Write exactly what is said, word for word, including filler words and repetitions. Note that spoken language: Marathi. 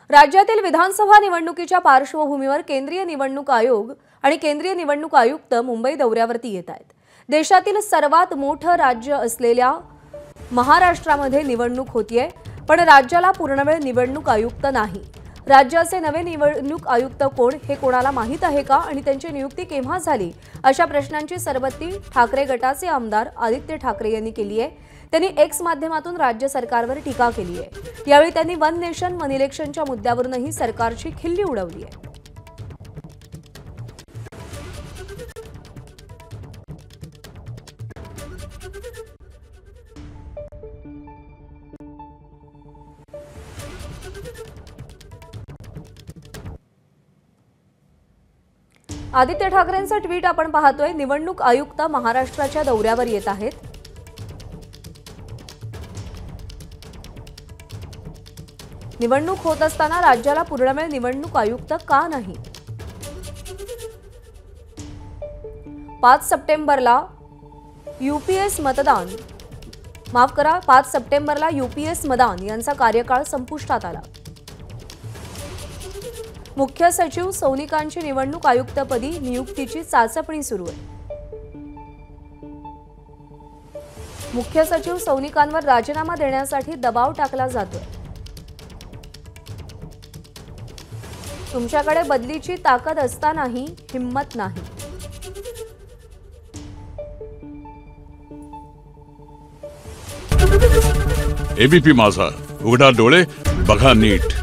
राज्यातील विधानसभा निवडणुकीच्या पार्श्वभूमीवर केंद्रीय निवडणूक आयोग आणि केंद्रीय निवडणूक आयुक्त मुंबई दौऱ्यावरती येत आहेत। देशातील सर्वात मोठं राज्य असलेल्या महाराष्ट्रामध्ये निवडणूक होतीये, पण राज्याला पूर्णवेळ निवडणूक आयुक्त नाही। राज्याचे नवे निवडणूक आयुक्त कोण हे कोणाला माहित आहे का आणि त्यांची नियुक्ती केव्हा झाली, अशा प्रश्नांची सरबत्ती ठाकरे गटाचे आमदार आदित्य ठाकरे यांनी केली आहे। त्यांनी एक्स माध्यमातून राज्य सरकारवर टीका केली आहे। यावेळी त्यांनी वन नेशन वन इलेक्शनच्या मुद्द्यावरूनही सरकारची खिल्ली उडवली आहे। आदित्य ठाकरेंचं ट्विट आपण पाहतोय। निवडणूक आयुक्त महाराष्ट्राच्या दौऱ्यावर येत आहेत। निवडणूक होत असताना राज्याला पूर्णवेळ निवडणूक आयुक्त का नाही? पाच सप्टेंबरला यूपीएस मतदान माफ करा पाच सप्टेंबरला यूपीएस मतदान यांचा कार्यकाळ संपुष्टात आला। मुख्य सचिव सौनिकांची निवडणूक आयुक्तपदी नियुक्तीची चाचपणी सुरू आहे। मुख्य सचिव सौनिकांवर राजीनामा देण्यासाठी दबाव टाकला जातोय। तुमच्याकडे बदलीची ताकद असतानाही हिम्मत नाही। एबीपी माझा, उघडा डोळे बघा नीट।